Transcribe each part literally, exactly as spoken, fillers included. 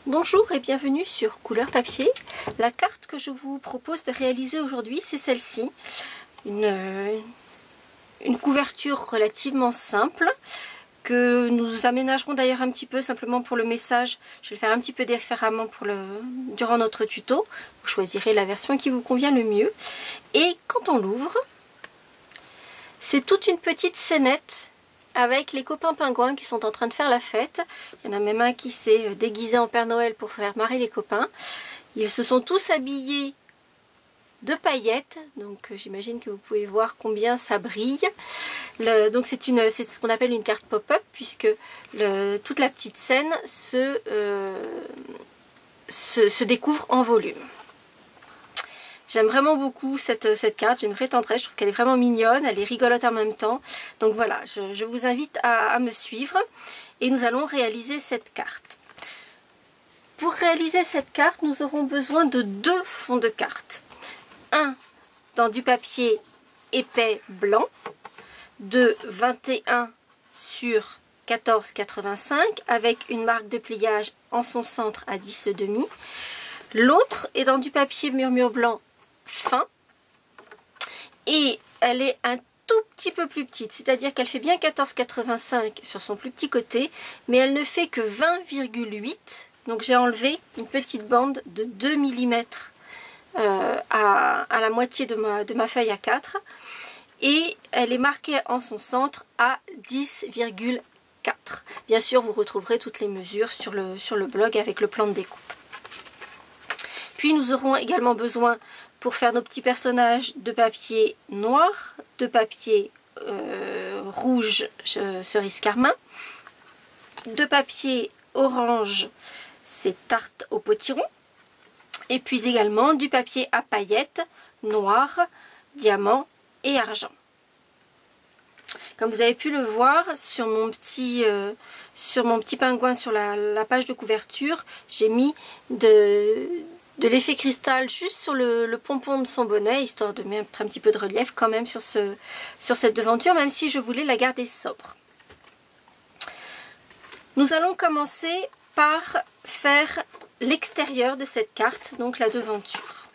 Bonjour et bienvenue sur Couleur Papier. La carte que je vous propose de réaliser aujourd'hui, c'est celle-ci. Une, une couverture relativement simple que nous aménagerons d'ailleurs un petit peu simplement pour le message. Je vais le faire un petit peu différemment pour le, durant notre tuto. Vous choisirez la version qui vous convient le mieux. Et quand on l'ouvre, c'est toute une petite scénette avec les copains pingouins qui sont en train de faire la fête. Il y en a même un qui s'est déguisé en Père Noël pour faire marrer les copains. Ils se sont tous habillés de paillettes, donc euh, j'imagine que vous pouvez voir combien ça brille. Le, donc c'est une, c'est ce qu'on appelle une carte pop-up, puisque le, toute la petite scène se, euh, se, se découvre en volume. J'aime vraiment beaucoup cette, cette carte, j'ai une vraie tendresse, je trouve qu'elle est vraiment mignonne, elle est rigolote en même temps. Donc voilà, je, je vous invite à, à me suivre et nous allons réaliser cette carte. Pour réaliser cette carte, nous aurons besoin de deux fonds de carte. Un dans du papier épais blanc de vingt et un sur quatorze virgule quatre-vingt-cinq avec une marque de pliage en son centre à dix et demi. L'autre est dans du papier murmure blanc fin et elle est un tout petit peu plus petite, c'est-à-dire qu'elle fait bien quatorze virgule quatre-vingt-cinq sur son plus petit côté, mais elle ne fait que vingt virgule huit, donc j'ai enlevé une petite bande de deux millimètres euh, à, à la moitié de ma, de ma feuille A quatre et elle est marquée en son centre à dix virgule quatre. Bien sûr, vous retrouverez toutes les mesures sur le, sur le blog avec le plan de découpe. Puis nous aurons également besoin, pour faire nos petits personnages, de papier noir, de papier euh, rouge cerise carmin, de papier orange, c'est tarte au potiron, et puis également du papier à paillettes noir, diamant et argent. Comme vous avez pu le voir sur mon petit, euh, sur mon petit pingouin sur la, la page de couverture, j'ai mis de... de l'effet cristal juste sur le, le pompon de son bonnet, histoire de mettre un petit peu de relief quand même sur, ce, sur cette devanture, même si je voulais la garder sobre. Nous allons commencer par faire l'extérieur de cette carte, donc la devanture.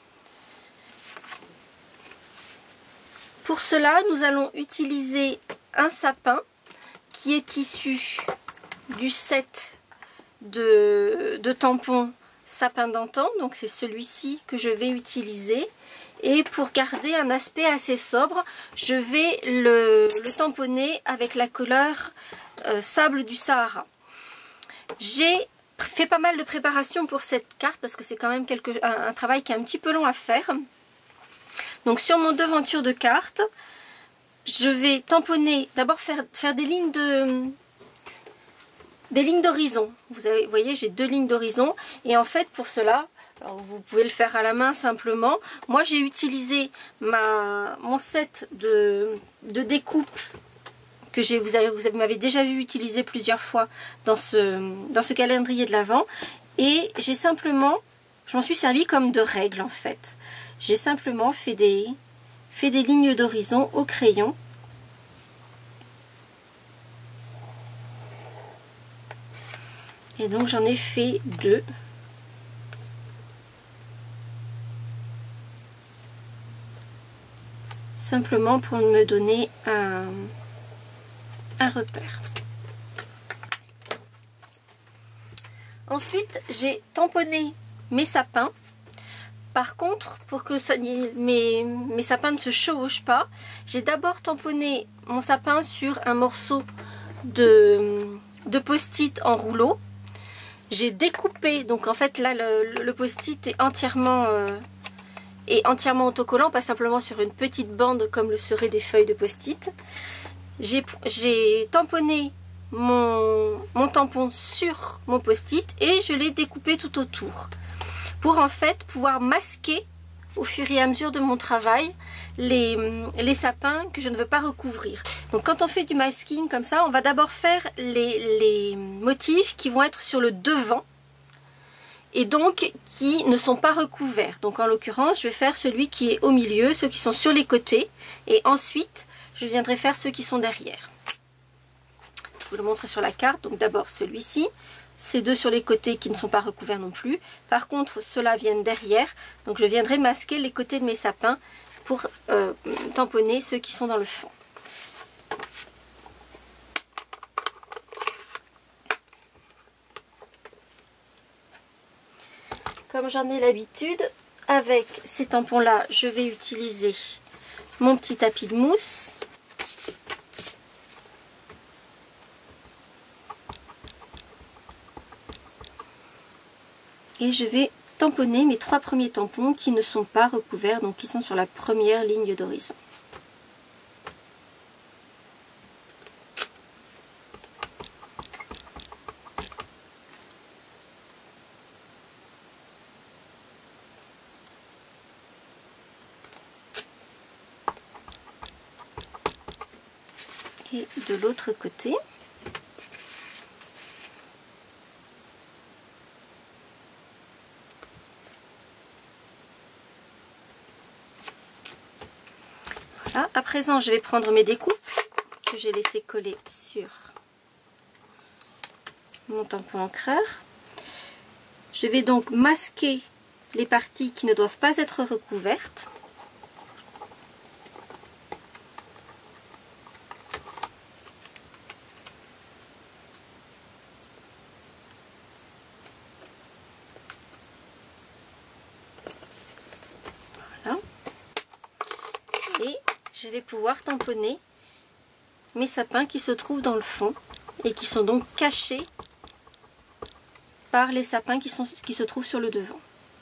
Pour cela, nous allons utiliser un sapin qui est issu du set de, de tampons sapin d'antan, donc c'est celui-ci que je vais utiliser. Et pour garder un aspect assez sobre, je vais le, le tamponner avec la couleur euh, sable du Sahara. J'ai fait pas mal de préparation pour cette carte parce que c'est quand même quelque, un, un travail qui est un petit peu long à faire. Donc sur mon devanture de carte, je vais tamponner, d'abord faire, faire des lignes de... des lignes d'horizon. Vous, vous voyez, j'ai deux lignes d'horizon. Et en fait, pour cela, alors vous pouvez le faire à la main simplement. Moi, j'ai utilisé ma, mon set de, de découpe que j'ai, vous, avez, vous m'avez déjà vu utiliser plusieurs fois dans ce, dans ce calendrier de l'Avent. Et j'ai simplement, je m'en suis servi comme de règle en fait. J'ai simplement fait des, fait des lignes d'horizon au crayon. Et donc j'en ai fait deux. Simplement pour me donner un, un repère. Ensuite, j'ai tamponné mes sapins. Par contre, pour que ça, mes, mes sapins ne se chevauchent pas, j'ai d'abord tamponné mon sapin sur un morceau de, de post-it en rouleau. J'ai découpé, donc en fait là le, le post-it est entièrement, euh, est entièrement autocollant, pas simplement sur une petite bande comme le seraient des feuilles de post-it. J'ai tamponné mon, mon tampon sur mon post-it et je l'ai découpé tout autour pour en fait pouvoir masquer au fur et à mesure de mon travail les, les sapins que je ne veux pas recouvrir. Donc quand on fait du masking comme ça, on va d'abord faire les, les motifs qui vont être sur le devant et donc qui ne sont pas recouverts. Donc en l'occurrence, je vais faire celui qui est au milieu, ceux qui sont sur les côtés et ensuite je viendrai faire ceux qui sont derrière. Je vous le montre sur la carte. Donc d'abord celui-ci, ces deux sur les côtés qui ne sont pas recouverts non plus. Par contre, ceux-là viennent derrière, donc je viendrai masquer les côtés de mes sapins pour euh, tamponner ceux qui sont dans le fond. Comme j'en ai l'habitude, avec ces tampons-là, je vais utiliser mon petit tapis de mousse. Et je vais tamponner mes trois premiers tampons qui ne sont pas recouverts, donc qui sont sur la première ligne d'horizon. Et de l'autre côté. Voilà. À présent, je vais prendre mes découpes que j'ai laissé coller sur mon tampon encreur. Je vais donc masquer les parties qui ne doivent pas être recouvertes. Voilà. Et je vais pouvoir tamponner mes sapins qui se trouvent dans le fond et qui sont donc cachés par les sapins qui, sont, qui se trouvent sur le devant.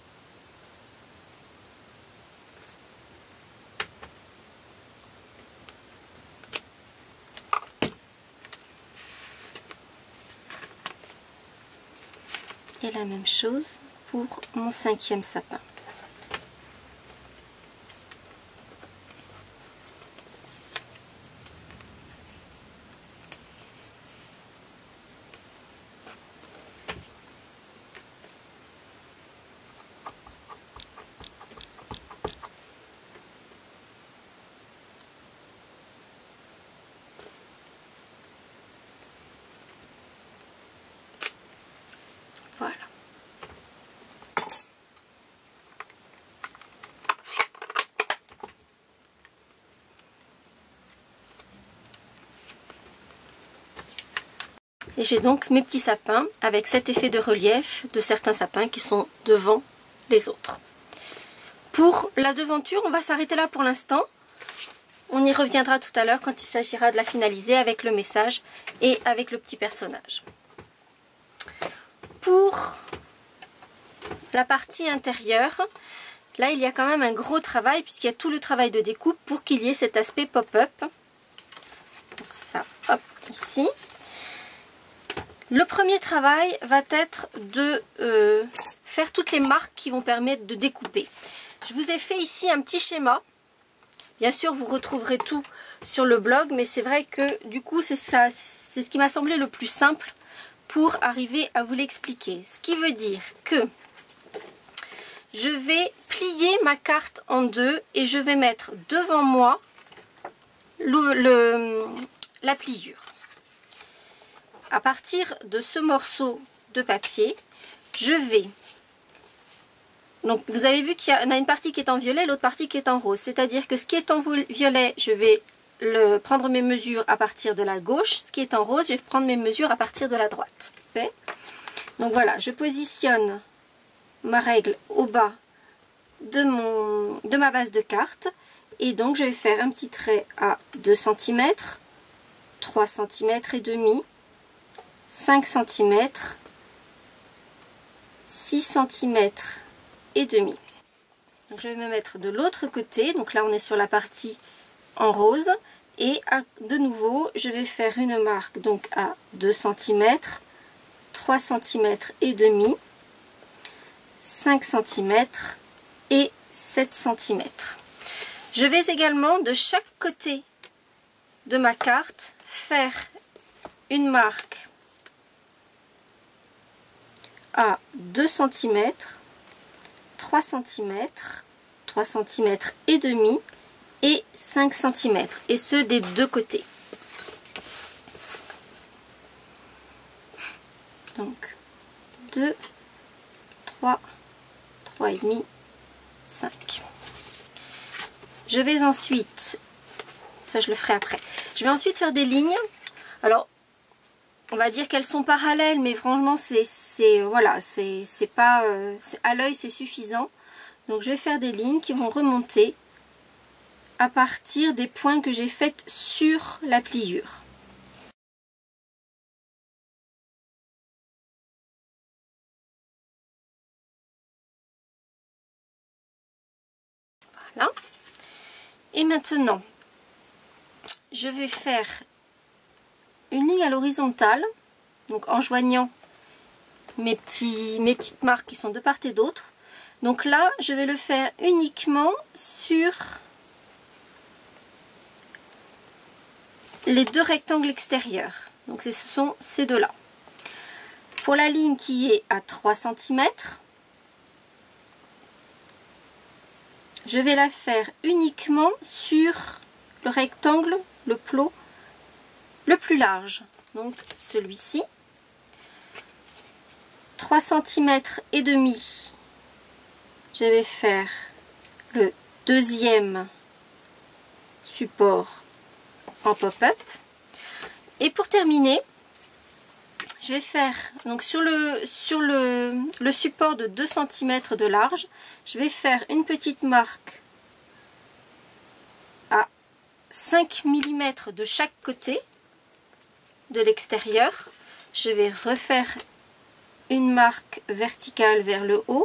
Et la même chose pour mon cinquième sapin. Voilà. Et j'ai donc mes petits sapins avec cet effet de relief de certains sapins qui sont devant les autres. Pour la devanture, on va s'arrêter là pour l'instant. On y reviendra tout à l'heure quand il s'agira de la finaliser avec le message et avec le petit personnage. Pour la partie intérieure, là il y a quand même un gros travail puisqu'il y a tout le travail de découpe pour qu'il y ait cet aspect pop-up. Donc ça, hop, ici. Le premier travail va être de euh, faire toutes les marques qui vont permettre de découper. Je vous ai fait ici un petit schéma. Bien sûr, vous retrouverez tout sur le blog, mais c'est vrai que du coup, c'est ça, c'est ce qui m'a semblé le plus simple pour arriver à vous l'expliquer. Ce qui veut dire que je vais plier ma carte en deux et je vais mettre devant moi le, le, la pliure. À partir de ce morceau de papier, je vais... Donc vous avez vu qu'il y a une partie qui est en violet, l'autre partie qui est en rose. C'est-à-dire que ce qui est en violet, je vais le, prendre mes mesures à partir de la gauche. Ce qui est en rose, je vais prendre mes mesures à partir de la droite. Okay. Donc voilà, je positionne ma règle au bas de, mon, de ma base de carte. Et donc je vais faire un petit trait à deux centimètres, trois centimètres et demi, cinq centimètres, six centimètres et demi. Donc je vais me mettre de l'autre côté, donc là on est sur la partie en rose, et à, de nouveau je vais faire une marque donc à deux centimètres, trois centimètres et demi, cinq centimètres et sept centimètres. Je vais également de chaque côté de ma carte faire une marque à deux centimètres, trois centimètres, trois centimètres et demi et cinq centimètres, et ce des deux côtés. Donc deux, trois, trois et demi, cinq. Je vais ensuite, ça je le ferai après, je vais ensuite faire des lignes. Alors, on va dire qu'elles sont parallèles, mais franchement, c'est voilà, c'est pas euh, à l'œil, c'est suffisant. Donc, je vais faire des lignes qui vont remonter à partir des points que j'ai faits sur la pliure. Voilà. Et maintenant, je vais faire une ligne à l'horizontale, donc en joignant mes, petits, mes petites marques qui sont de part et d'autre. Donc là, je vais le faire uniquement sur les deux rectangles extérieurs. Donc ce sont ces deux-là. Pour la ligne qui est à trois centimètres, je vais la faire uniquement sur le rectangle, le plot le plus large. Donc celui-ci. trois centimètres et demi. Je vais faire le deuxième support en pop-up. Et pour terminer, je vais faire donc sur le sur le, le support de deux centimètres de large, je vais faire une petite marque à cinq millimètres de chaque côté de l'extérieur. Je vais refaire une marque verticale vers le haut.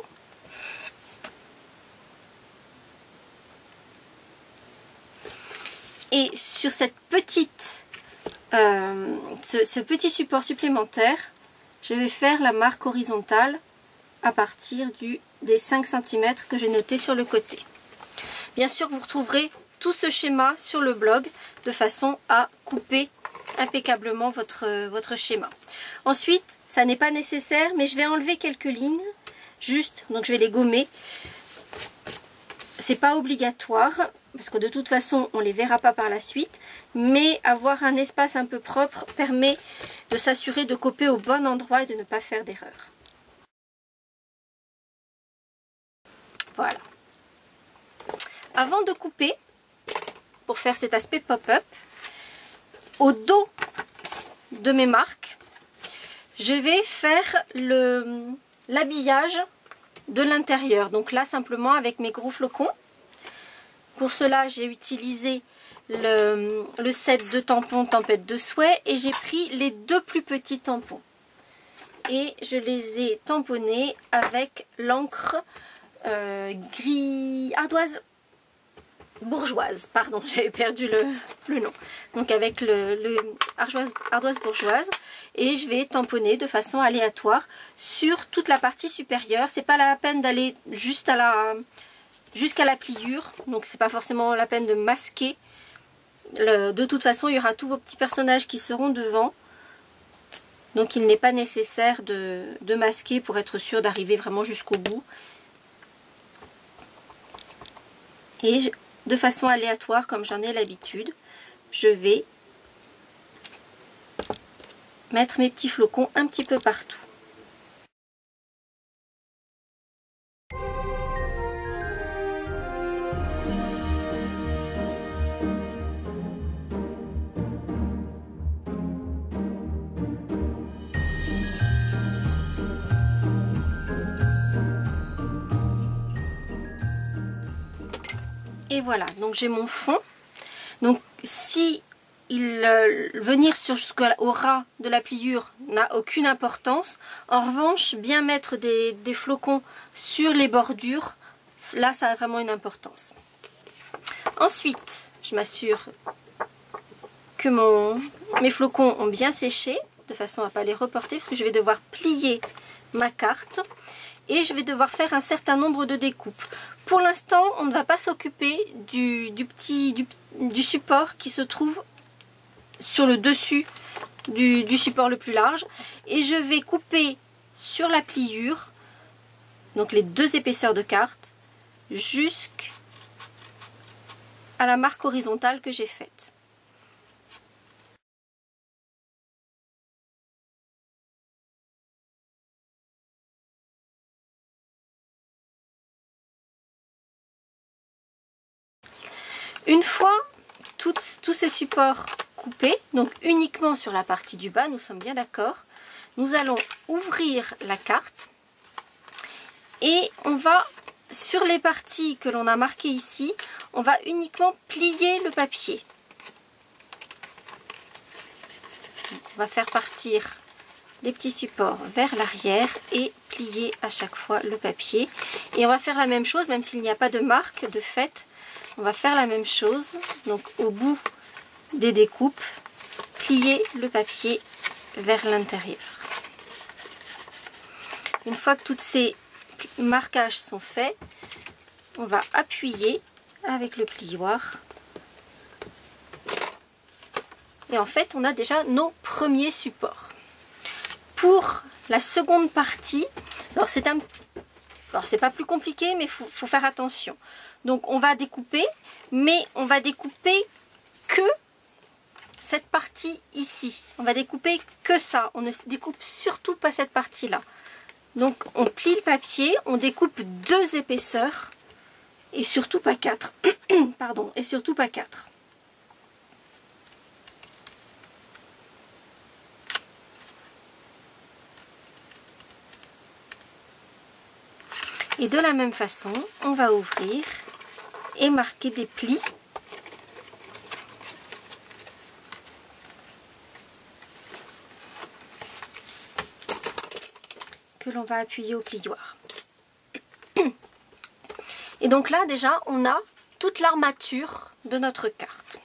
Et sur cette petite, euh, ce, ce petit support supplémentaire, je vais faire la marque horizontale à partir du, des cinq centimètres que j'ai noté sur le côté. Bien sûr, vous retrouverez tout ce schéma sur le blog de façon à couper impeccablement votre, votre schéma. Ensuite, ça n'est pas nécessaire, mais je vais enlever quelques lignes, juste, donc je vais les gommer. C'est pas obligatoire, parce que de toute façon, on les verra pas par la suite, mais avoir un espace un peu propre permet de s'assurer de couper au bon endroit et de ne pas faire d'erreur. Voilà. Avant de couper, pour faire cet aspect pop-up, au dos de mes marques, je vais faire le l'habillage de l'intérieur. Donc là, simplement avec mes gros flocons. Pour cela, j'ai utilisé le, le set de tampons Tempête de Souhait et j'ai pris les deux plus petits tampons. Et je les ai tamponnés avec l'encre euh, gris ardoise bourgeoise. Pardon, j'avais perdu le, le nom. Donc avec le, le ardoise, ardoise bourgeoise. Et je vais tamponner de façon aléatoire sur toute la partie supérieure. C'est pas la peine d'aller juste à la... jusqu'à la pliure, donc c'est pas forcément la peine de masquer. Le, de toute façon, il y aura tous vos petits personnages qui seront devant, donc il n'est pas nécessaire de, de masquer pour être sûr d'arriver vraiment jusqu'au bout. Et je, de façon aléatoire, comme j'en ai l'habitude, je vais mettre mes petits flocons un petit peu partout. Et voilà, donc j'ai mon fond. Donc si il, euh, venir sur jusqu'au ras de la pliure n'a aucune importance, en revanche, bien mettre des, des flocons sur les bordures, là ça a vraiment une importance. Ensuite, je m'assure que mon, mes flocons ont bien séché, de façon à ne pas les reporter, parce que je vais devoir plier ma carte. Et je vais devoir faire un certain nombre de découpes. Pour l'instant, on ne va pas s'occuper du, du petit du, du support qui se trouve sur le dessus du, du support le plus large. Et je vais couper sur la pliure, donc les deux épaisseurs de carte, jusqu'à la marque horizontale que j'ai faite. Une fois toutes, tous ces supports coupés, donc uniquement sur la partie du bas, nous sommes bien d'accord, nous allons ouvrir la carte et on va, sur les parties que l'on a marquées ici, on va uniquement plier le papier. Donc on va faire partir les petits supports vers l'arrière et plier à chaque fois le papier. Et on va faire la même chose, même s'il n'y a pas de marque de fait, on va faire la même chose. Donc au bout des découpes, plier le papier vers l'intérieur. Une fois que tous ces marquages sont faits, on va appuyer avec le plioir. Et en fait, on a déjà nos premiers supports. Pour la seconde partie, alors c'est un, alors c'est pas plus compliqué, mais il faut, faut faire attention. Donc on va découper, mais on va découper que cette partie ici. On va découper que ça. On ne découpe surtout pas cette partie-là. Donc on plie le papier, on découpe deux épaisseurs et surtout pas quatre. Pardon, et surtout pas quatre. Et de la même façon, on va ouvrir et marquer des plis. Que l'on va appuyer au plioir. Et donc là déjà on a toute l'armature de notre carte.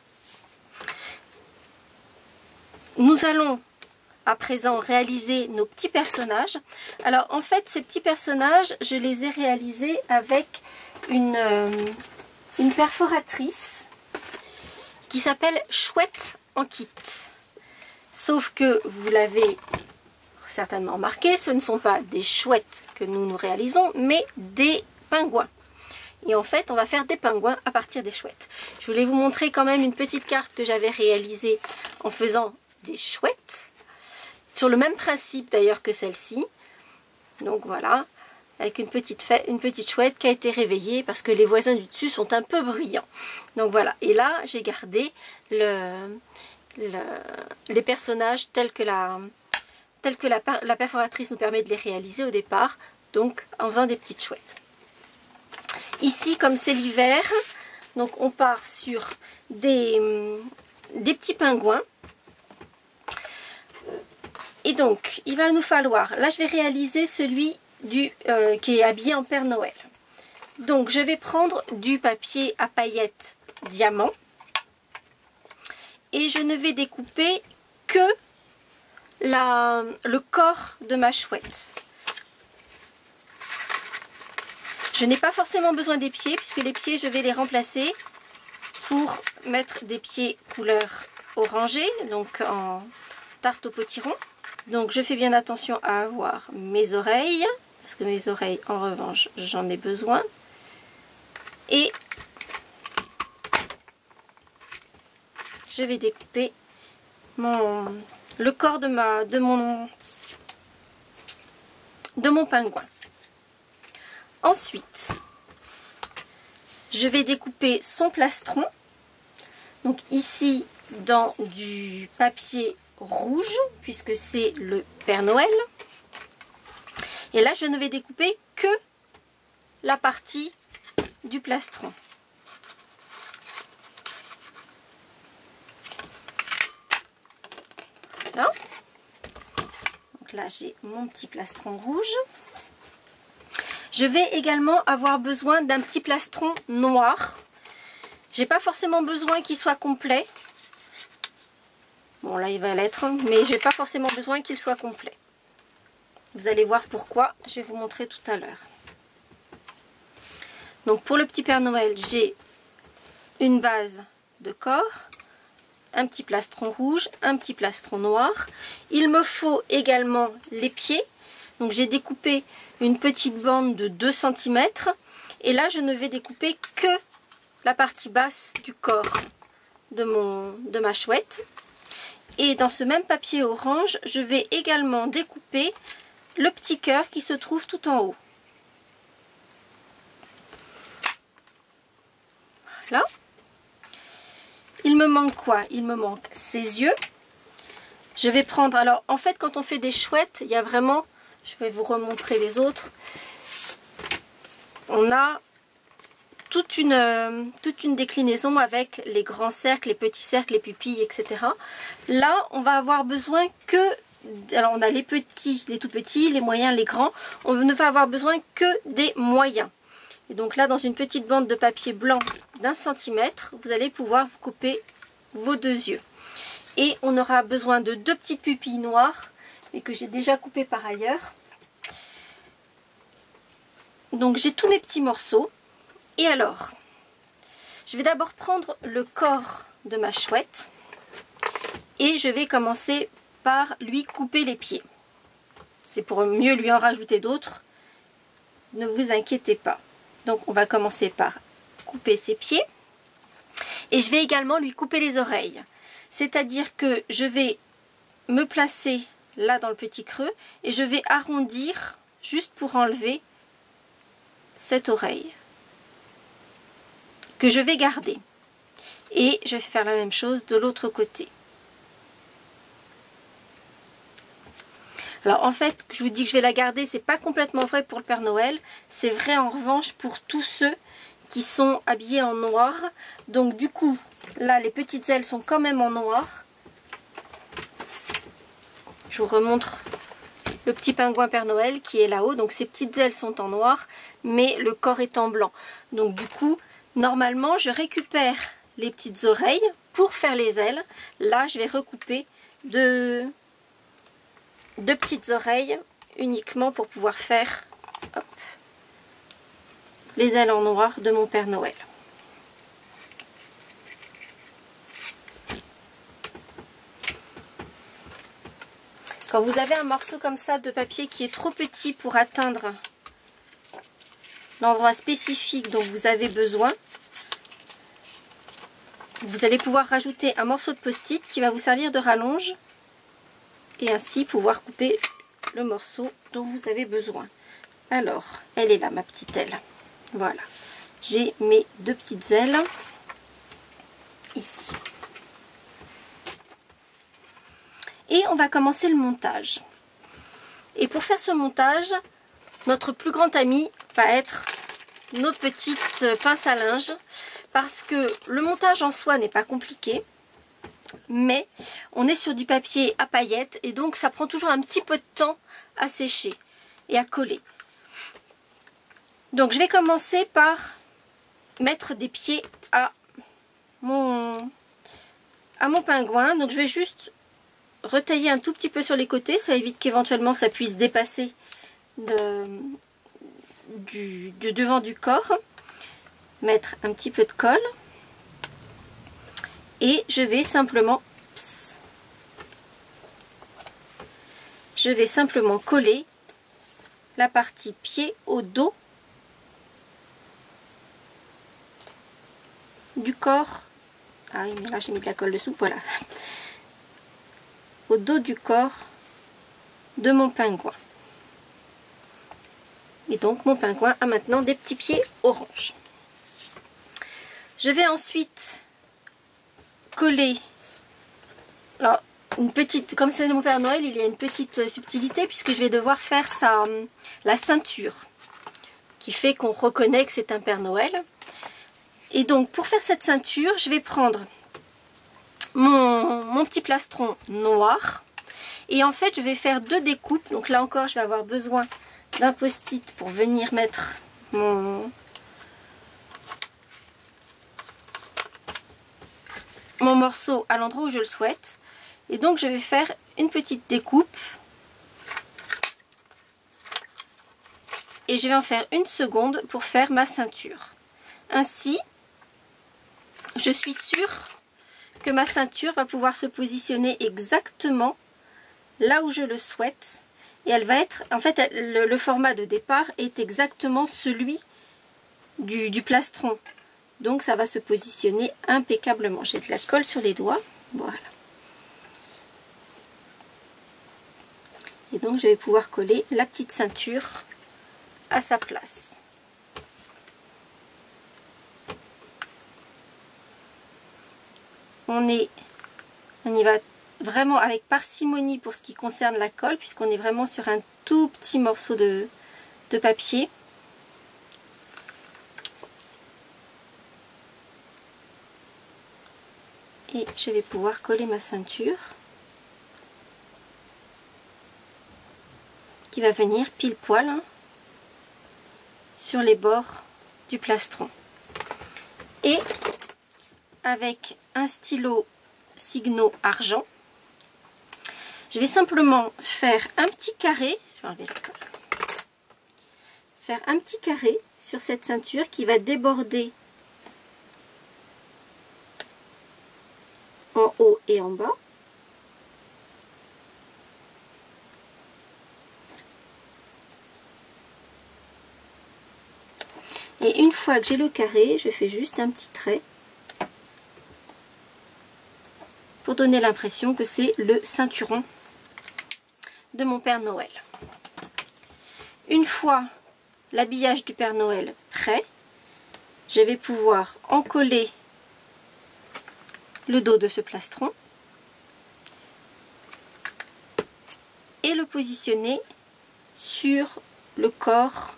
Nous allons à présent réaliser nos petits personnages. Alors en fait ces petits personnages je les ai réalisés avec une, euh, une perforatrice qui s'appelle Chouette en kit. Sauf que vous l'avez certainement remarqué, ce ne sont pas des chouettes que nous nous réalisons, mais des pingouins. Et en fait, on va faire des pingouins à partir des chouettes. Je voulais vous montrer quand même une petite carte que j'avais réalisée en faisant des chouettes, sur le même principe d'ailleurs que celle-ci. Donc voilà, avec une petite, fête, une petite chouette qui a été réveillée parce que les voisins du dessus sont un peu bruyants. Donc voilà, et là, j'ai gardé le, le, les personnages tels que la... telles que la, la perforatrice nous permet de les réaliser au départ, donc en faisant des petites chouettes. Ici, comme c'est l'hiver, donc on part sur des, des petits pingouins. Et donc, il va nous falloir, là je vais réaliser celui du, euh, qui est habillé en Père Noël. Donc je vais prendre du papier à paillettes diamant et je ne vais découper que La, le corps de ma chouette. Je n'ai pas forcément besoin des pieds puisque les pieds je vais les remplacer pour mettre des pieds couleur orangée, donc en tarte au potiron. Donc je fais bien attention à avoir mes oreilles parce que mes oreilles en revanche j'en ai besoin. Et je vais découper mon le corps de ma de mon de mon pingouin. Ensuite, je vais découper son plastron. Donc ici dans du papier rouge puisque c'est le Père Noël. Et là je ne vais découper que la partie du plastron. Voilà. Donc là j'ai mon petit plastron rouge. Je vais également avoir besoin d'un petit plastron noir. J'ai pas forcément besoin qu'il soit complet. Bon là il va l'être, mais j'ai pas forcément besoin qu'il soit complet. Vous allez voir pourquoi, je vais vous montrer tout à l'heure. Donc pour le petit Père Noël, j'ai une base de corps, un petit plastron rouge, un petit plastron noir. Il me faut également les pieds. Donc j'ai découpé une petite bande de deux centimètres. Et là je ne vais découper que la partie basse du corps de, mon, de ma chouette. Et dans ce même papier orange, je vais également découper le petit cœur qui se trouve tout en haut. Voilà. Il me manque quoi? Il me manque ses yeux. Je vais prendre, alors en fait quand on fait des chouettes, il y a vraiment, je vais vous remontrer les autres, on a toute une, euh, toute une déclinaison avec les grands cercles, les petits cercles, les pupilles, et cetera. Là, on va avoir besoin que, alors on a les petits, les tout petits, les moyens, les grands, on ne va avoir besoin que des moyens. Et donc là, dans une petite bande de papier blanc d'un centimètre, vous allez pouvoir vous couper vos deux yeux. Et on aura besoin de deux petites pupilles noires, mais que j'ai déjà coupées par ailleurs. Donc j'ai tous mes petits morceaux. Et alors, je vais d'abord prendre le corps de ma chouette. Et je vais commencer par lui couper les pieds. C'est pour mieux lui en rajouter d'autres. Ne vous inquiétez pas. Donc on va commencer par couper ses pieds. Et je vais également lui couper les oreilles. C'est-à-dire que je vais me placer là dans le petit creux et je vais arrondir juste pour enlever cette oreille que je vais garder. Et je vais faire la même chose de l'autre côté. Alors en fait, je vous dis que je vais la garder, c'est pas complètement vrai pour le Père Noël. C'est vrai en revanche pour tous ceux qui sont habillés en noir. Donc du coup, là les petites ailes sont quand même en noir. Je vous remontre le petit pingouin Père Noël qui est là-haut. Donc ces petites ailes sont en noir, mais le corps est en blanc. Donc du coup, normalement, je récupère les petites oreilles pour faire les ailes. Là, je vais recouper deux, deux petites oreilles uniquement pour pouvoir faire hop, les ailes en noir de mon Père Noël. Quand vous avez un morceau comme ça de papier qui est trop petit pour atteindre l'endroit spécifique dont vous avez besoin, vous allez pouvoir rajouter un morceau de post-it qui va vous servir de rallonge et ainsi pouvoir couper le morceau dont vous avez besoin. Alors, elle est là ma petite aile. Voilà, j'ai mes deux petites ailes ici. Et on va commencer le montage. Et pour faire ce montage, notre plus grand ami va être nos petites pinces à linge. Parce que le montage en soi n'est pas compliqué. Mais on est sur du papier à paillettes. Et donc ça prend toujours un petit peu de temps à sécher et à coller. Donc je vais commencer par mettre des pieds à mon, à mon pingouin. Donc je vais juste retailler un tout petit peu sur les côtés, ça évite qu'éventuellement ça puisse dépasser de, du, de devant du corps. Mettre un petit peu de colle et je vais simplement pss, je vais simplement coller la partie pied au dos du corps. Ah oui, mais là j'ai mis de la colle dessous, voilà. Au dos du corps de mon pingouin. Et donc mon pingouin a maintenant des petits pieds orange. Je vais ensuite coller, alors une petite, comme c'est mon Père Noël, il y a une petite subtilité puisque je vais devoir faire sa, la ceinture qui fait qu'on reconnaît que c'est un Père Noël. Et donc pour faire cette ceinture, je vais prendre mon, mon petit plastron noir et en fait je vais faire deux découpes. Donc là encore je vais avoir besoin d'un post-it pour venir mettre mon... mon morceau à l'endroit où je le souhaite. Et donc je vais faire une petite découpe et je vais en faire une seconde pour faire ma ceinture. Ainsi je suis sûre que ma ceinture va pouvoir se positionner exactement là où je le souhaite et elle va être, en fait le, le format de départ est exactement celui du, du plastron. Donc ça va se positionner impeccablement. J'ai de la colle sur les doigts. Voilà. Et donc je vais pouvoir coller la petite ceinture à sa place. on est, on y va vraiment avec parcimonie pour ce qui concerne la colle, puisqu'on est vraiment sur un tout petit morceau de, de papier. Et je vais pouvoir coller ma ceinture qui va venir pile poil hein, sur les bords du plastron. Et avec un stylo Signo argent, je vais simplement faire un petit carré, je vais enlever la colle, faire un petit carré sur cette ceinture qui va déborder en haut et en bas. Et une fois que j'ai le carré, je fais juste un petit trait pour donner l'impression que c'est le ceinturon de mon Père Noël. Une fois l'habillage du Père Noël prêt, je vais pouvoir encoller le dos de ce plastron et le positionner sur le corps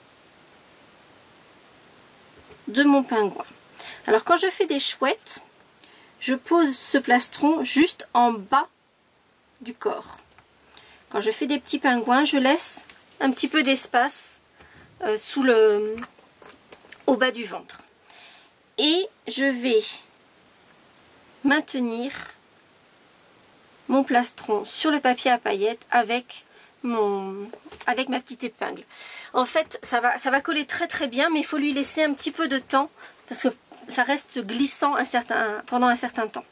de mon pingouin. Alors quand je fais des chouettes, je pose ce plastron juste en bas du corps. Quand je fais des petits pingouins, je laisse un petit peu d'espace euh, sous le au bas du ventre. Et je vais maintenir mon plastron sur le papier à paillettes avec mon avec ma petite épingle. En fait, ça va ça va coller très très bien, mais il faut lui laisser un petit peu de temps parce que ça reste glissant un certain, pendant un certain temps.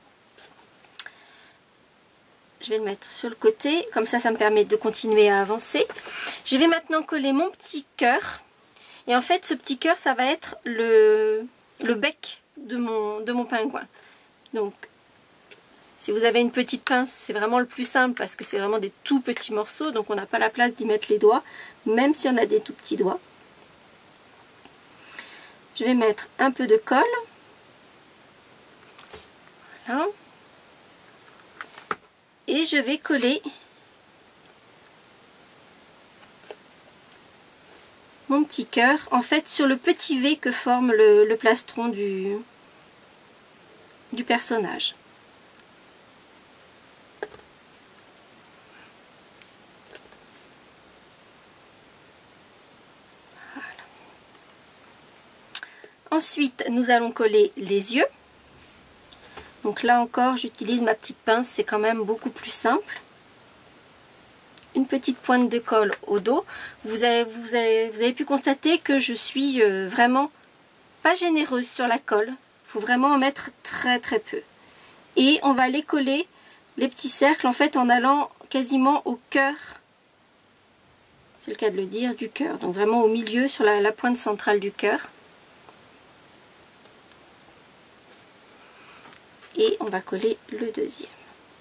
Je vais le mettre sur le côté, comme ça ça me permet de continuer à avancer. Je vais maintenant coller mon petit cœur. Et en fait, ce petit cœur, ça va être le, le bec de mon, de mon pingouin. Donc, si vous avez une petite pince, c'est vraiment le plus simple parce que c'est vraiment des tout petits morceaux. Donc, on n'a pas la place d'y mettre les doigts, même si on a des tout petits doigts. Je vais mettre un peu de colle. Voilà. Et je vais coller mon petit cœur, en fait, sur le petit V que forme le, le plastron du, du personnage. Voilà. Ensuite, nous allons coller les yeux. Donc là encore, j'utilise ma petite pince, c'est quand même beaucoup plus simple. Une petite pointe de colle au dos. Vous avez, vous avez, vous avez pu constater que je suis euh, vraiment pas généreuse sur la colle. Il faut vraiment en mettre très très peu. Et on va aller coller les petits cercles en fait en allant quasiment au cœur, c'est le cas de le dire, du cœur. Donc vraiment au milieu, sur la, la pointe centrale du cœur. Et on va coller le deuxième.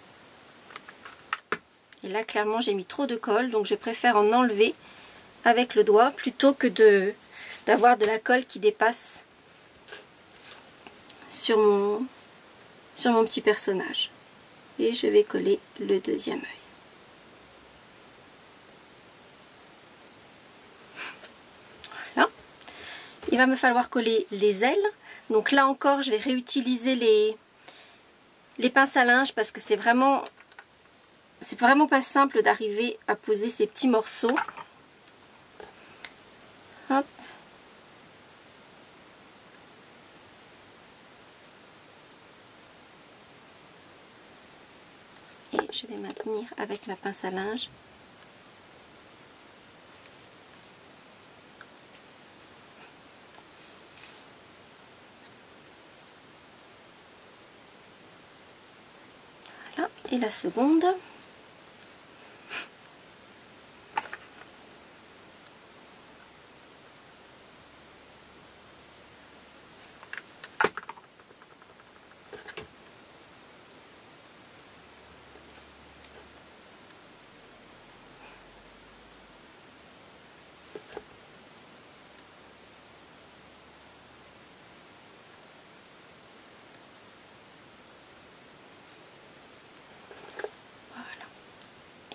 Et là, clairement, j'ai mis trop de colle, donc je préfère en enlever avec le doigt plutôt que de d'avoir de la colle qui dépasse sur mon, sur mon petit personnage. Et je vais coller le deuxième œil. Voilà. Il va me falloir coller les ailes. Donc là encore, je vais réutiliser les, les pinces à linge parce que c'est vraiment... C'est vraiment pas simple d'arriver à poser ces petits morceaux. Hop. Et je vais maintenir avec ma pince à linge. Voilà. Et la seconde.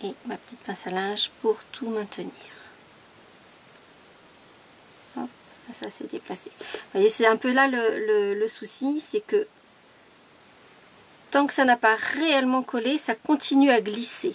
et ma petite pince à linge pour tout maintenir. Hop, ça s'est déplacé. Vous voyez, c'est un peu là le, le, le souci, c'est que tant que ça n'a pas réellement collé, ça continue à glisser.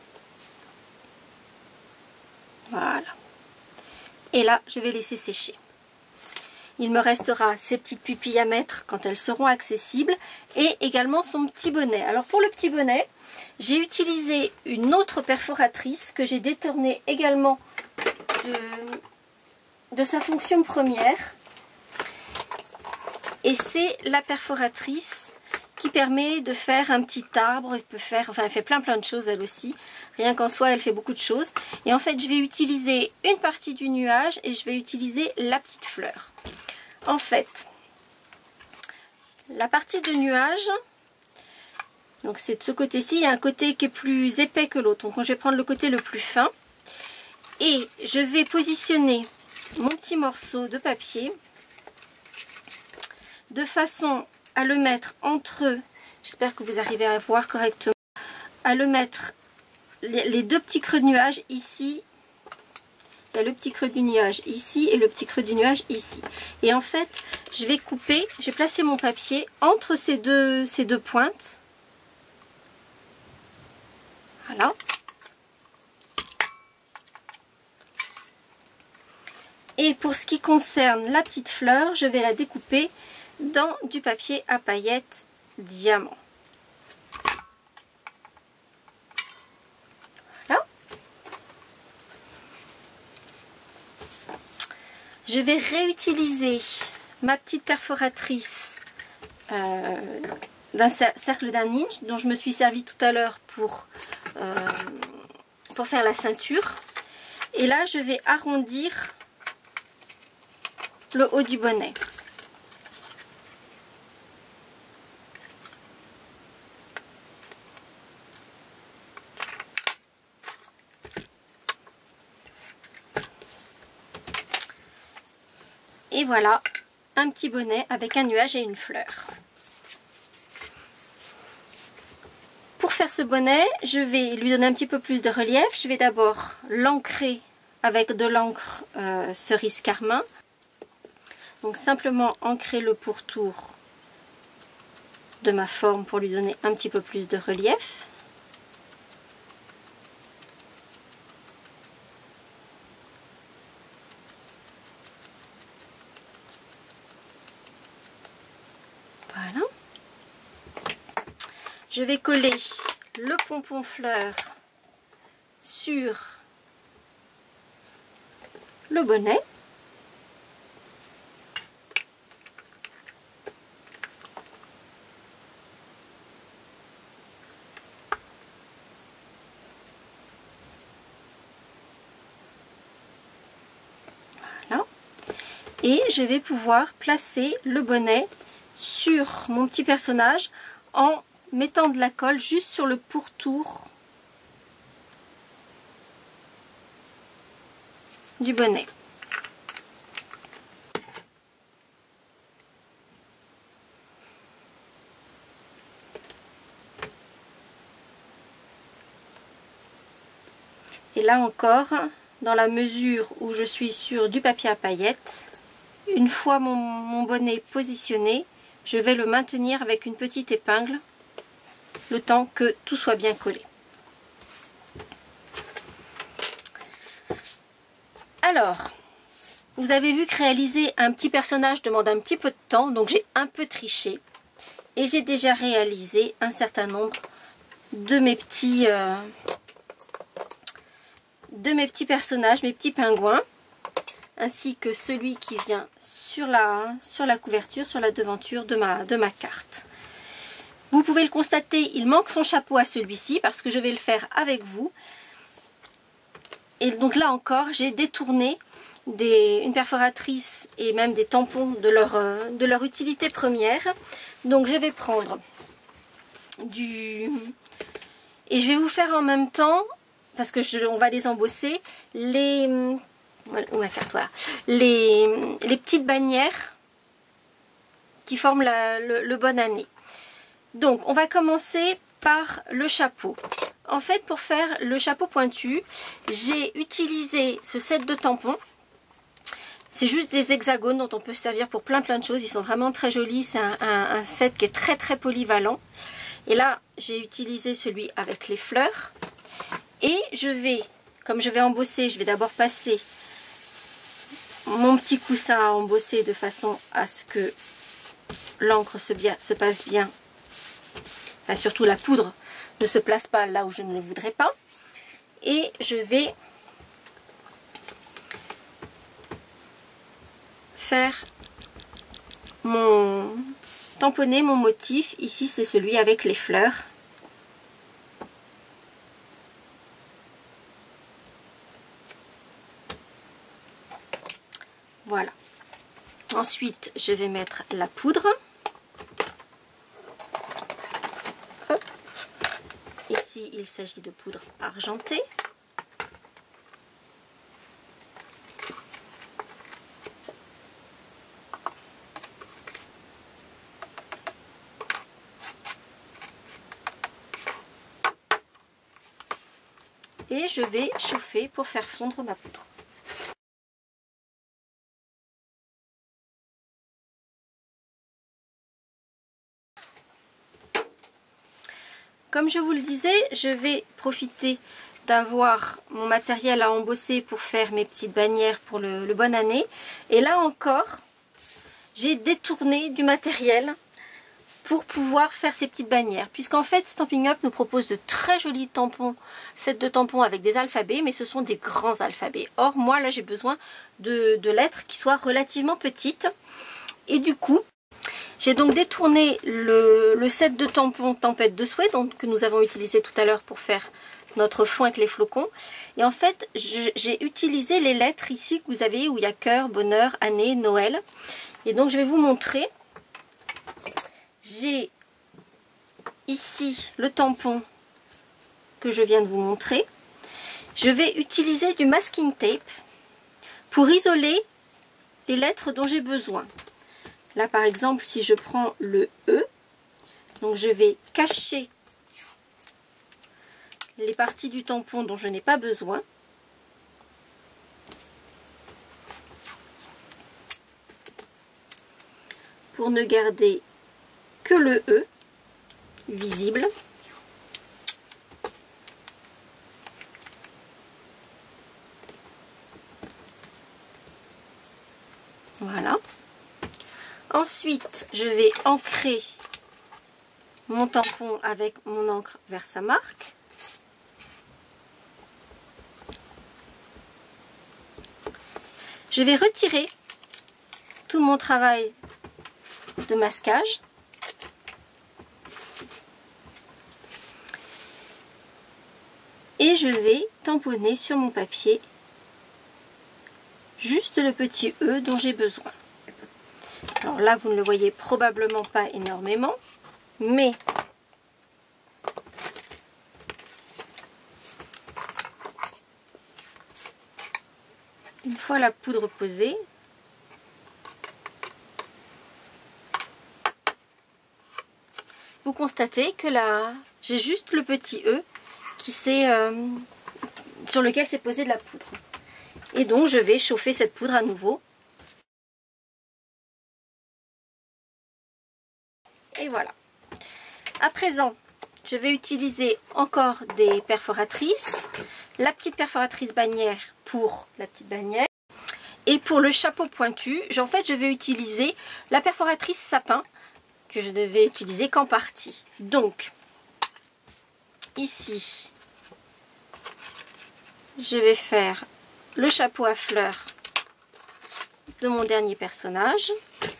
Voilà. Et là, je vais laisser sécher. Il me restera ces petites pupilles à mettre quand elles seront accessibles et également son petit bonnet. Alors pour le petit bonnet, j'ai utilisé une autre perforatrice que j'ai détournée également de, de sa fonction première. Et c'est la perforatrice qui permet de faire un petit arbre. Elle peut faire, enfin elle fait plein plein de choses elle aussi. Rien qu'en soi, elle fait beaucoup de choses. Et en fait, je vais utiliser une partie du nuage et je vais utiliser la petite fleur. En fait, la partie de nuage, donc c'est de ce côté-ci, il y a un côté qui est plus épais que l'autre. Donc je vais prendre le côté le plus fin et je vais positionner mon petit morceau de papier de façon à le mettre entre, j'espère que vous arrivez à voir correctement, à le mettre les, les deux petits creux de nuage ici. Il y a le petit creux du nuage ici et le petit creux du nuage ici. Et en fait, je vais couper, je vais placer mon papier entre ces deux, ces deux pointes. Voilà. Et pour ce qui concerne la petite fleur, je vais la découper dans du papier à paillettes diamant. Voilà. Je vais réutiliser ma petite perforatrice euh, d'un cercle d'un inch dont je me suis servi tout à l'heure pour, euh, pour faire la ceinture. Et là, je vais arrondir le haut du bonnet. Et voilà, un petit bonnet avec un nuage et une fleur. Pour faire ce bonnet, je vais lui donner un petit peu plus de relief. Je vais d'abord l'ancrer avec de l'encre euh, cerise carmin. Donc simplement ancrer le pourtour de ma forme pour lui donner un petit peu plus de relief. Voilà. Je vais coller le pompon fleur sur le bonnet. Voilà. Et je vais pouvoir placer le bonnet sur mon petit personnage en mettant de la colle juste sur le pourtour du bonnet. Et là encore, dans la mesure où je suis sur du papier à paillettes, une fois mon, mon bonnet positionné, je vais le maintenir avec une petite épingle le temps que tout soit bien collé. Alors, vous avez vu que réaliser un petit personnage demande un petit peu de temps, donc j'ai un peu triché. Et j'ai déjà réalisé un certain nombre de mes petits, euh, de mes petits personnages, mes petits pingouins, ainsi que celui qui vient sur la, sur la couverture, sur la devanture de ma, de ma carte. Vous pouvez le constater, il manque son chapeau à celui-ci parce que je vais le faire avec vous. Et donc là encore, j'ai détourné des, une perforatrice et même des tampons de leur, de leur utilité première. Donc je vais prendre du... Et je vais vous faire en même temps, parce que je, on va les embosser, les... Voilà, ma carte, voilà. Les, les petites bannières qui forment la, le, le bonne année. Donc, on va commencer par le chapeau. en fait, pour faire le chapeau pointu, j'ai utilisé ce set de tampons. C'est juste des hexagones dont on peut se servir pour plein plein de choses. Ils sont vraiment très jolis. C'est un, un, un set qui est très très polyvalent. Et là, j'ai utilisé celui avec les fleurs. Et je vais, comme je vais embosser, je vais d'abord passer mon petit coussin à embosser de façon à ce que l'encre se, se passe bien. Enfin, surtout la poudre ne se place pas là où je ne le voudrais pas. Et je vais faire mon tamponner mon motif. Ici, c'est celui avec les fleurs. Voilà. Ensuite, je vais mettre la poudre. Hop. Ici, il s'agit de poudre argentée. Et je vais chauffer pour faire fondre ma poudre. Comme je vous le disais, je vais profiter d'avoir mon matériel à embosser pour faire mes petites bannières pour le, le bonne année. Et là encore, j'ai détourné du matériel pour pouvoir faire ces petites bannières. Puisqu'en fait, Stampin' Up nous propose de très jolis tampons, sets de tampons avec des alphabets, mais ce sont des grands alphabets. Or, moi, là, j'ai besoin de, de lettres qui soient relativement petites. Et du coup, j'ai donc détourné le, le set de tampons Tempête de Souhait donc, que nous avons utilisé tout à l'heure pour faire notre fond avec les flocons. Et en fait, j'ai utilisé les lettres ici que vous avez où il y a cœur, bonheur, année, Noël. Et donc, je vais vous montrer. J'ai ici le tampon que je viens de vous montrer. Je vais utiliser du masking tape pour isoler les lettres dont j'ai besoin. Là par exemple, si je prends le E, donc je vais cacher les parties du tampon dont je n'ai pas besoin. Pour ne garder que le E visible. Voilà. Ensuite, je vais ancrer mon tampon avec mon encre Versamark. Je vais retirer tout mon travail de masquage. Et je vais tamponner sur mon papier juste le petit E dont j'ai besoin. Alors là, vous ne le voyez probablement pas énormément, mais une fois la poudre posée, vous constatez que là, j'ai juste le petit E qui s'est, euh, sur lequel s'est posée de la poudre. Et donc, je vais chauffer cette poudre à nouveau. Et voilà. À présent, je vais utiliser encore des perforatrices. La petite perforatrice bannière pour la petite bannière. Et pour le chapeau pointu, en fait, je vais utiliser la perforatrice sapin que je ne vais utiliser qu'en partie. Donc, ici, je vais faire le chapeau à fleurs de mon dernier personnage.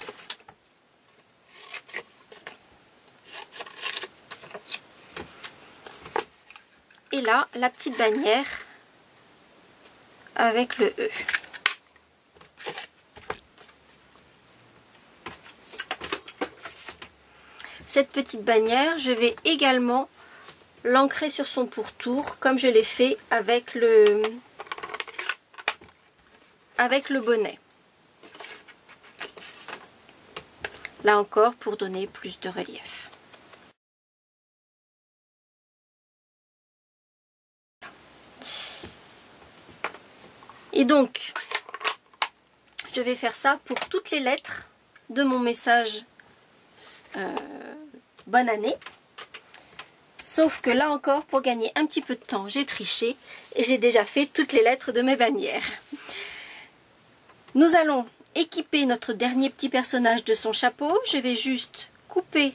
Et là, la petite bannière avec le E. Cette petite bannière, je vais également l'ancrer sur son pourtour, comme je l'ai fait avec le, avec le bonnet. Là encore, pour donner plus de relief. Et donc, je vais faire ça pour toutes les lettres de mon message euh, bonne année. Sauf que là encore, pour gagner un petit peu de temps, j'ai triché et j'ai déjà fait toutes les lettres de mes bannières. Nous allons équiper notre dernier petit personnage de son chapeau. Je vais juste couper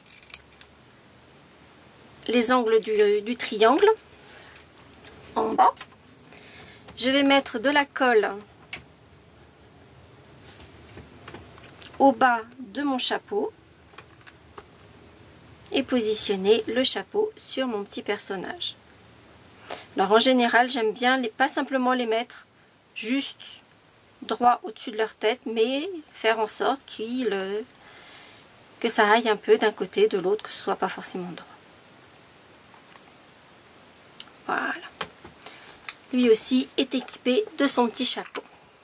les angles du, du triangle en bas. Je vais mettre de la colle au bas de mon chapeau et positionner le chapeau sur mon petit personnage. Alors en général, j'aime bien les, pas simplement les mettre juste droit au-dessus de leur tête, mais faire en sorte qu'il, euh, que ça aille un peu d'un côté, de l'autre, que ce soit pas forcément droit. Voilà. Lui aussi est équipé de son petit chapeau.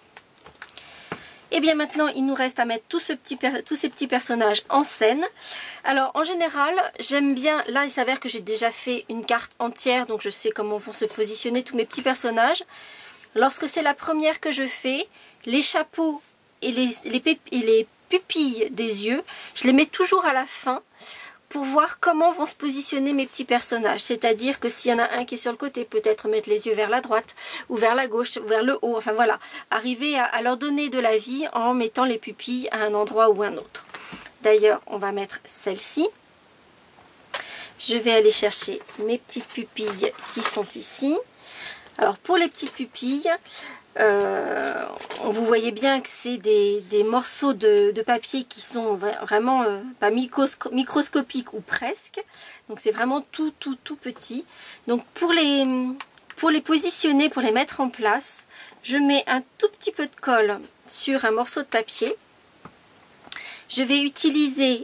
Et bien maintenant, il nous reste à mettre tout ce petit, tous ces petits personnages en scène. Alors en général, j'aime bien, là il s'avère que j'ai déjà fait une carte entière, donc je sais comment vont se positionner tous mes petits personnages. Lorsque c'est la première que je fais, les chapeaux et les, les, et les pupilles des yeux, je les mets toujours à la fin pour voir comment vont se positionner mes petits personnages. C'est-à-dire que s'il y en a un qui est sur le côté, peut-être mettre les yeux vers la droite ou vers la gauche, ou vers le haut. Enfin voilà, arriver à, à leur donner de la vie en mettant les pupilles à un endroit ou un autre. D'ailleurs, on va mettre celle-ci. Je vais aller chercher mes petites pupilles qui sont ici. Alors pour les petites pupilles, euh, vous voyez bien que c'est des, des morceaux de, de papier qui sont vraiment euh, pas microsco microscopiques ou presque. Donc c'est vraiment tout tout tout petit. Donc pour les, pour les positionner, pour les mettre en place, je mets un tout petit peu de colle sur un morceau de papier. Je vais utiliser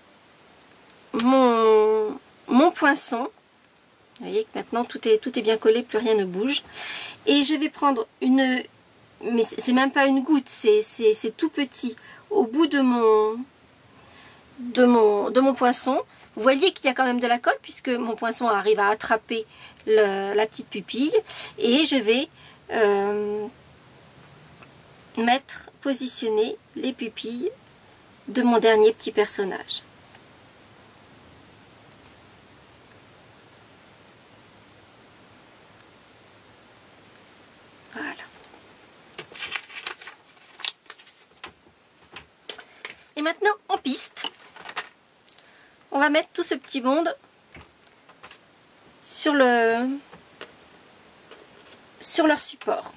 mon, mon poinçon. Vous voyez que maintenant tout est, tout est bien collé, plus rien ne bouge. Et je vais prendre une, mais c'est même pas une goutte, c'est tout petit, au bout de mon, de mon, de mon poinçon. Vous voyez qu'il y a quand même de la colle puisque mon poinçon arrive à attraper le, la petite pupille. Et je vais euh, mettre, positionner les pupilles de mon dernier petit personnage. Voilà. Et maintenant, en piste, on va mettre tout ce petit monde sur le sur leur support.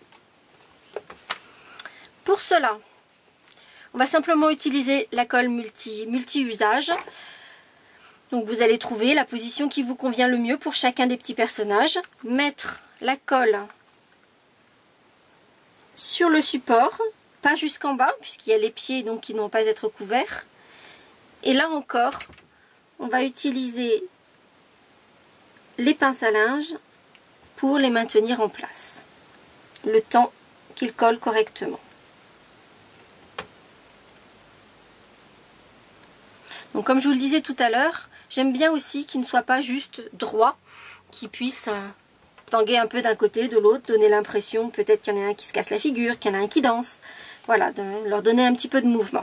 Pour cela, on va simplement utiliser la colle multi, multi-usage. Donc vous allez trouver la position qui vous convient le mieux pour chacun des petits personnages. Mettre la colle sur le support, pas jusqu'en bas, puisqu'il y a les pieds donc qui n'ont pas à être couverts. Et là encore, on va utiliser les pinces à linge pour les maintenir en place, le temps qu'ils collent correctement. Donc comme je vous le disais tout à l'heure, j'aime bien aussi qu'ils ne soient pas juste droits, qu'ils puissent euh, tanguer un peu d'un côté, de l'autre, donner l'impression peut-être qu'il y en a un qui se casse la figure, qu'il y en a un qui danse. Voilà, de leur donner un petit peu de mouvement.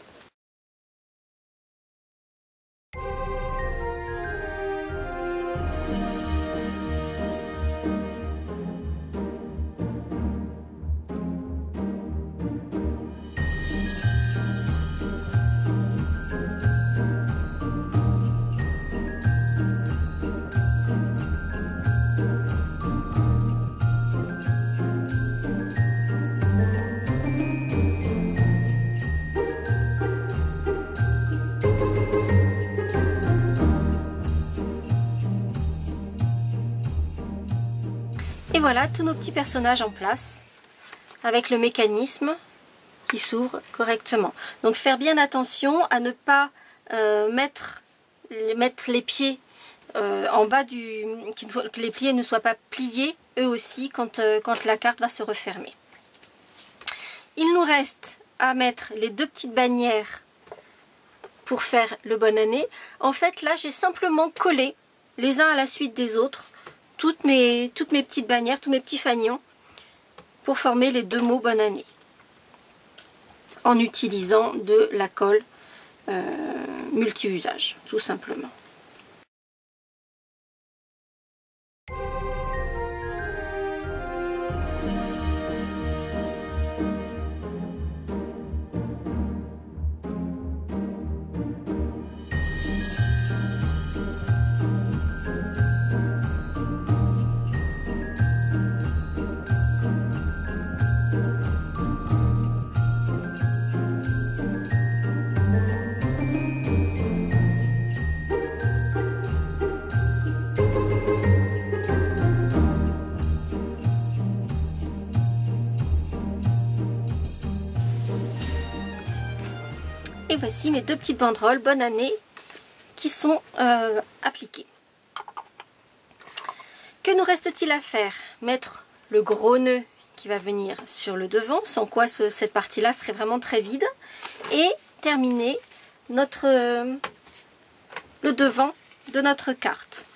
Et voilà tous nos petits personnages en place avec le mécanisme qui s'ouvre correctement. Donc faire bien attention à ne pas euh, mettre, mettre les pieds euh, en bas du... que les pieds ne soient pas pliés eux aussi quand, euh, quand la carte va se refermer. Il nous reste à mettre les deux petites bannières pour faire le bonne année. En fait là j'ai simplement collé les uns à la suite des autres toutes mes, toutes mes petites bannières, tous mes petits fanions pour former les deux mots bonne année en utilisant de la colle euh, multi-usage, tout simplement. Et voici mes deux petites banderoles bonne année qui sont euh, appliquées. Que nous reste-t-il à faire? Mettre le gros nœud qui va venir sur le devant, sans quoi ce, cette partie-là serait vraiment très vide. Et terminer notre, euh, le devant de notre carte.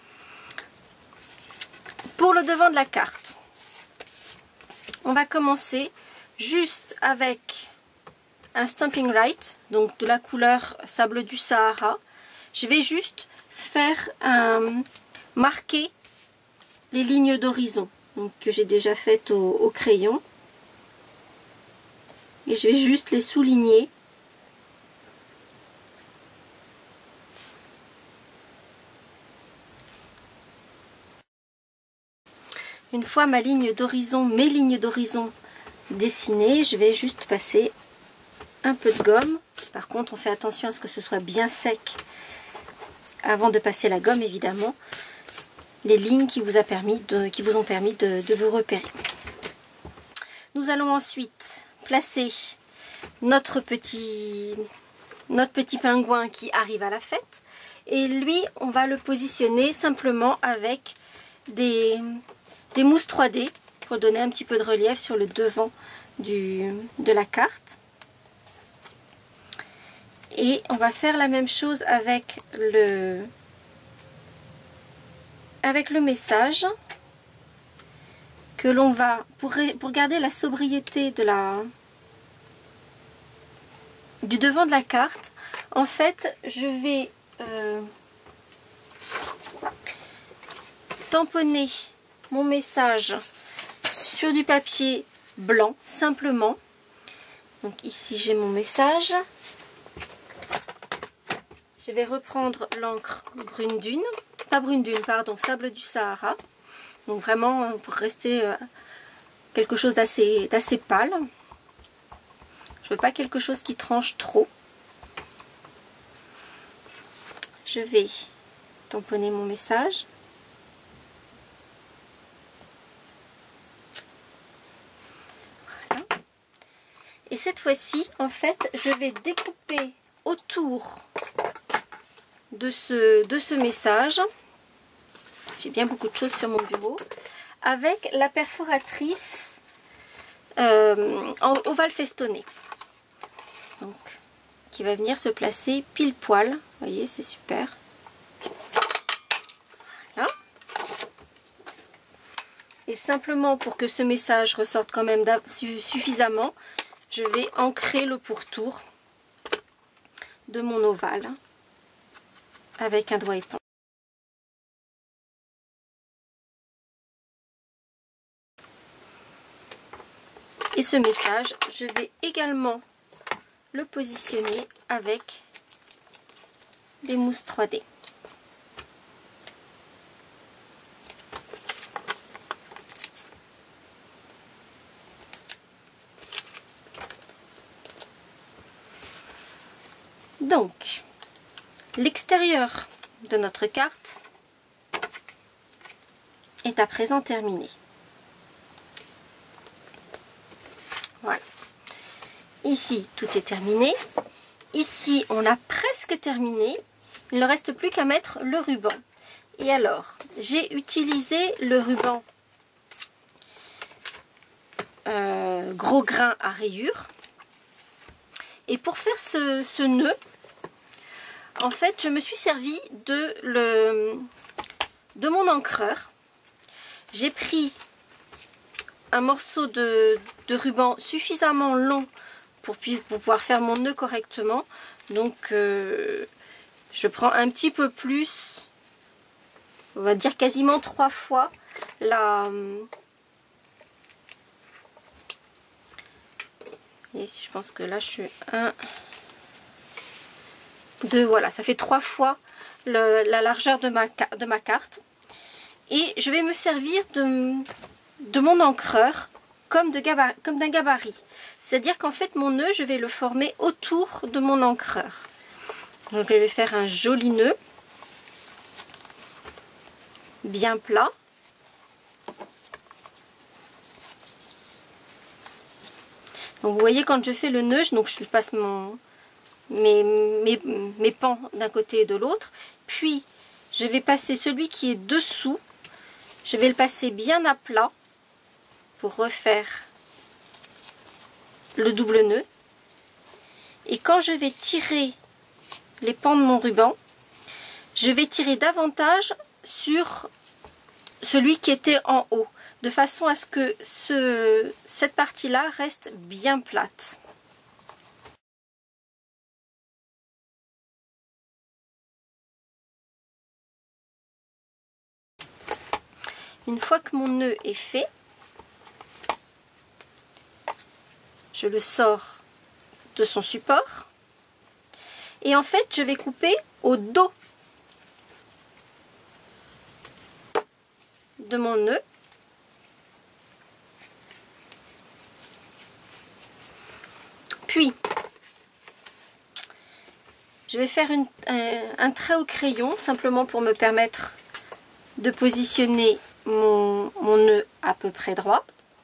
Pour le devant de la carte, on va commencer juste avec un Stampin' Right, donc de la couleur sable du Sahara. Je vais juste faire un, marquer les lignes d'horizon que j'ai déjà faites au, au crayon. Et je vais juste les souligner. Une fois ma ligne d'horizon, mes lignes d'horizon dessinées, je vais juste passer un peu de gomme. Par contre, on fait attention à ce que ce soit bien sec avant de passer la gomme, évidemment. Les lignes qui vous, a permis de, qui vous ont permis de, de vous repérer. Nous allons ensuite placer notre petit, notre petit pingouin qui arrive à la fête. Et lui, on va le positionner simplement avec des, des mousses trois D pour donner un petit peu de relief sur le devant du, de la carte. Et on va faire la même chose avec le, avec le message que l'on va, pour, pour garder la sobriété de la, du devant de la carte, en fait, je vais euh, tamponner mon message sur du papier blanc, simplement. Donc ici, j'ai mon message. Je vais reprendre l'encre brune dune, pas brune dune, pardon, sable du Sahara. Donc vraiment pour rester quelque chose d'assez d'assez pâle. Je veux pas quelque chose qui tranche trop. Je vais tamponner mon message. Voilà. Et cette fois-ci, en fait, je vais découper autour de ce, de ce message, j'ai bien beaucoup de choses sur mon bureau, avec la perforatrice euh, en ovale festonné, donc qui va venir se placer pile poil. Vous voyez, c'est super. Voilà. Et simplement pour que ce message ressorte quand même suffisamment, je vais ancrer le pourtour de mon ovale avec un doigt épingle. Et ce message, je vais également le positionner avec des mousses trois D. Donc, l'extérieur de notre carte est à présent terminé. Voilà. Ici, tout est terminé. Ici, on a presque terminé. Il ne reste plus qu'à mettre le ruban. Et alors, j'ai utilisé le ruban euh, gros grain à rayures. Et pour faire ce, ce nœud, en fait, je me suis servi de, le, de mon encreur. J'ai pris un morceau de, de ruban suffisamment long pour, pour pouvoir faire mon nœud correctement. Donc euh, je prends un petit peu plus, on va dire quasiment trois fois la... Et si je pense que là je suis un, deux, voilà, ça fait trois fois le, la largeur de ma, de ma carte. Et je vais me servir de, de mon encreur comme de gabarit, comme d'un gabarit. C'est-à-dire qu'en fait mon nœud, je vais le former autour de mon encreur. Donc je vais faire un joli nœud, bien plat. Donc vous voyez, quand je fais le nœud, donc je passe mon, mes, mes, mes pans d'un côté et de l'autre. Puis je vais passer celui qui est dessous, je vais le passer bien à plat pour refaire le double nœud. Et quand je vais tirer les pans de mon ruban, je vais tirer davantage sur celui qui était en haut, de façon à ce que ce, cette partie-là reste bien plate. Une fois que mon nœud est fait, je le sors de son support et en fait je vais couper au dos de mon nœud. Puis je vais faire une, un, un trait au crayon simplement pour me permettre de positionner mon, mon nœud à peu près droit.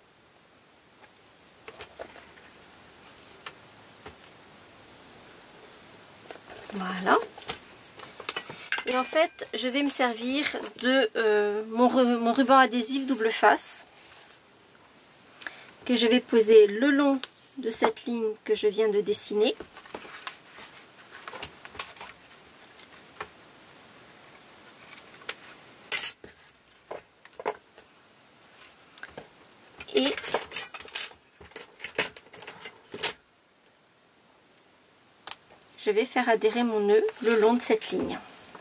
Voilà. Et en fait, je vais me servir de euh, mon, mon ruban adhésif double face que je vais poser le long de cette ligne que je viens de dessiner. Et je vais faire adhérer mon nœud le long de cette ligne.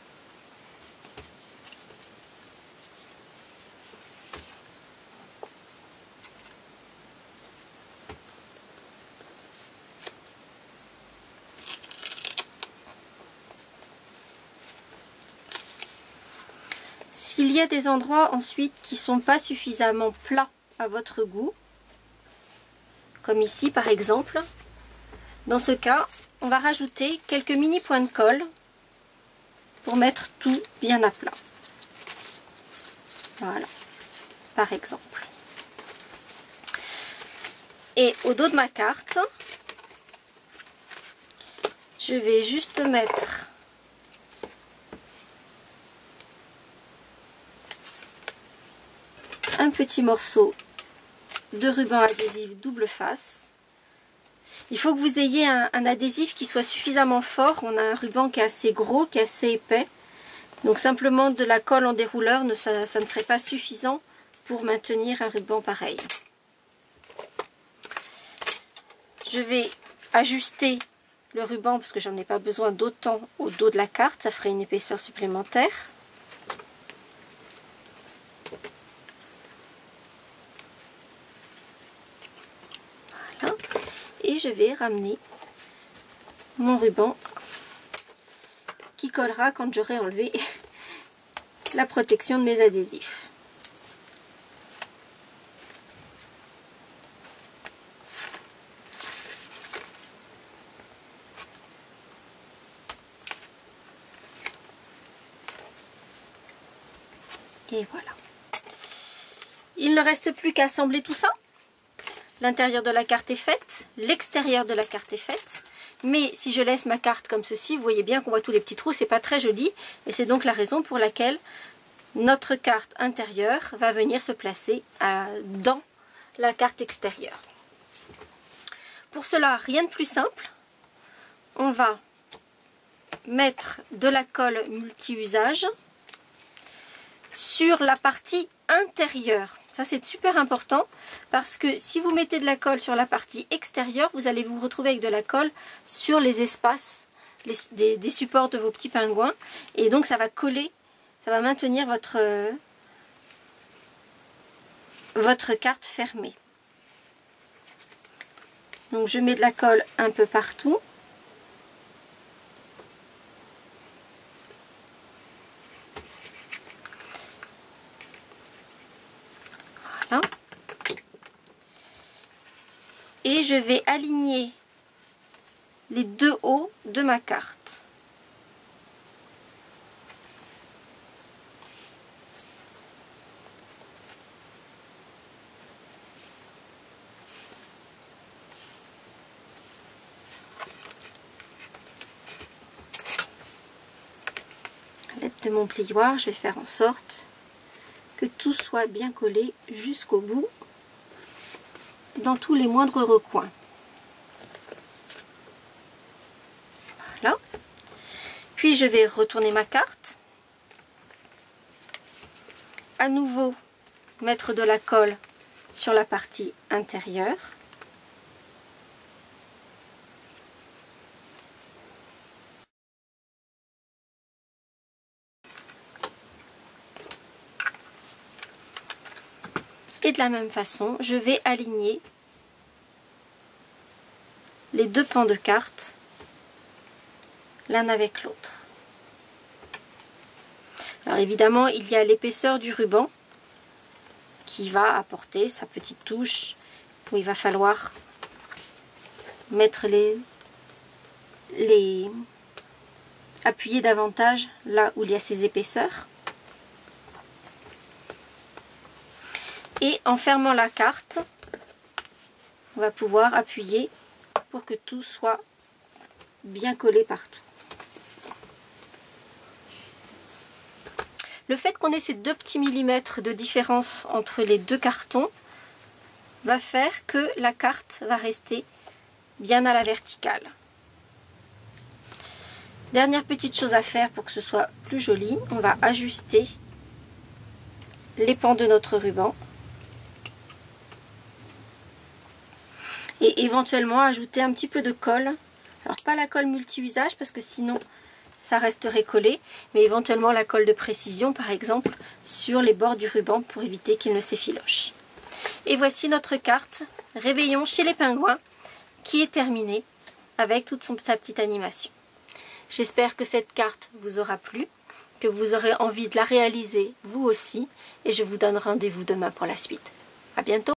S'il y a des endroits ensuite qui ne sont pas suffisamment plats à votre goût, comme ici par exemple, dans ce cas, on va rajouter quelques mini points de colle pour mettre tout bien à plat. Voilà, par exemple. Et au dos de ma carte, je vais juste mettre un petit morceau de ruban adhésif double face. Il faut que vous ayez un, un adhésif qui soit suffisamment fort. On a un ruban qui est assez gros, qui est assez épais. Donc simplement de la colle en dérouleur, ne, ça, ça ne serait pas suffisant pour maintenir un ruban pareil. Je vais ajuster le ruban parce que j'en ai pas besoin d'autant au dos de la carte. Ça ferait une épaisseur supplémentaire. Voilà. Et je vais ramener mon ruban qui collera quand j'aurai enlevé la protection de mes adhésifs. Et voilà. Il ne reste plus qu'à assembler tout ça. L'intérieur de la carte est faite, l'extérieur de la carte est faite. Mais si je laisse ma carte comme ceci, vous voyez bien qu'on voit tous les petits trous, c'est pas très joli. Et c'est donc la raison pour laquelle notre carte intérieure va venir se placer à, dans la carte extérieure. Pour cela, rien de plus simple. On va mettre de la colle multi-usage sur la partie intérieure. Ça c'est super important parce que si vous mettez de la colle sur la partie extérieure, vous allez vous retrouver avec de la colle sur les espaces les, des, des supports de vos petits pingouins et donc ça va coller, ça va maintenir votre, euh, votre carte fermée. Donc je mets de la colle un peu partout. Voilà. Et je vais aligner les deux hauts de ma carte. À l'aide de mon plioir, je vais faire en sorte que tout soit bien collé jusqu'au bout, dans tous les moindres recoins. Voilà. Puis je vais retourner ma carte. À nouveau, mettre de la colle sur la partie intérieure. Et de la même façon, je vais aligner les deux pans de carte l'un avec l'autre. Alors évidemment, il y a l'épaisseur du ruban qui va apporter sa petite touche où il va falloir mettre les, les appuyer davantage là où il y a ces épaisseurs. Et en fermant la carte, on va pouvoir appuyer pour que tout soit bien collé partout. Le fait qu'on ait ces deux petits millimètres de différence entre les deux cartons va faire que la carte va rester bien à la verticale. Dernière petite chose à faire pour que ce soit plus joli, on va ajuster les pans de notre ruban. Et éventuellement ajouter un petit peu de colle. Alors pas la colle multi-usage parce que sinon ça resterait collé, mais éventuellement la colle de précision par exemple sur les bords du ruban pour éviter qu'il ne s'effiloche. Et voici notre carte Réveillon chez les pingouins qui est terminée avec toute son, sa petite animation. J'espère que cette carte vous aura plu, que vous aurez envie de la réaliser vous aussi et je vous donne rendez-vous demain pour la suite. À bientôt!